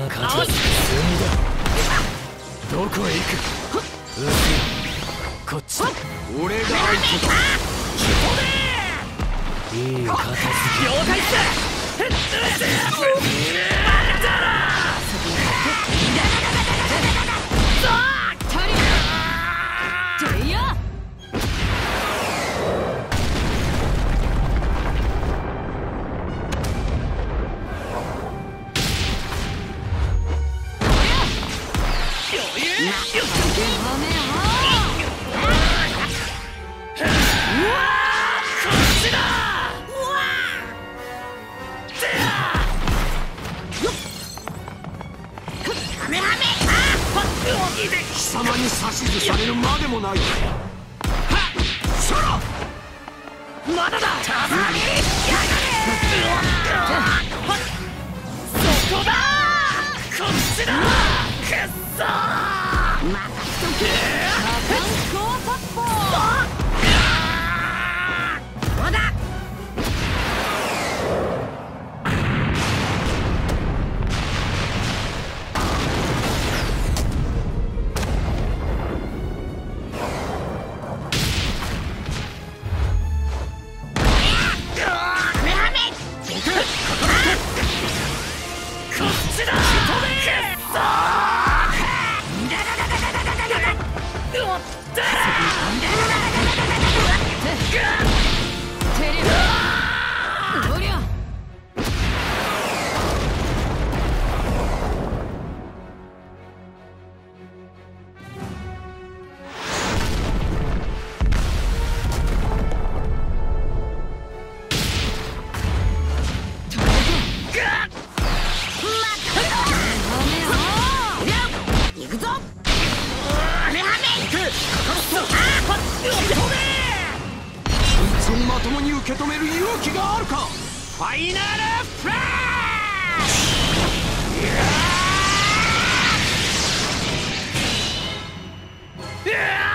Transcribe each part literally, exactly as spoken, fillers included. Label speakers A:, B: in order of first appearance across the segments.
A: 勝ち。済みだ。どこへ行く。うせこっちだ。俺が相手だ。いい片付け。了解っす。貴様に指図されるまでもない。はっそろまだだ。そこだ。こっちだ。くっそー。また一つ。魔法殺法。そうだ。まともに受け止める勇気があるか。ファイナルフラッシュ。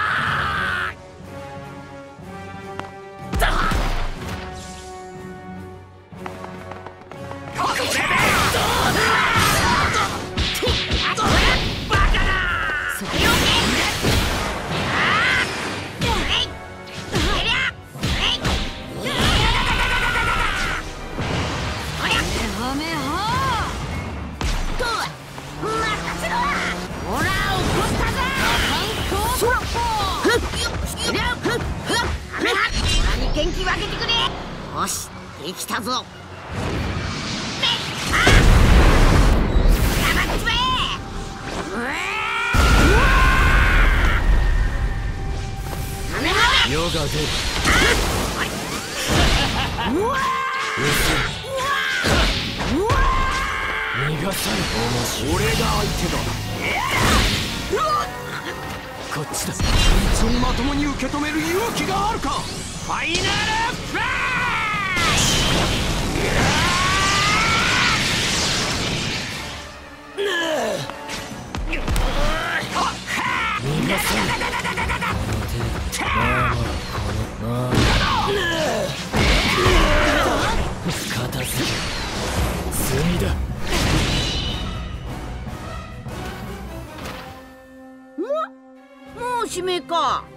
A: 元気分けてくれ。よし、できたぞ。世が出る。逃がさぬ。俺が相手だ。こっちだ。こいつをまともに受け止める勇気があるか。ファイナルフラッシュ。片付け済みだ。ももう指名か。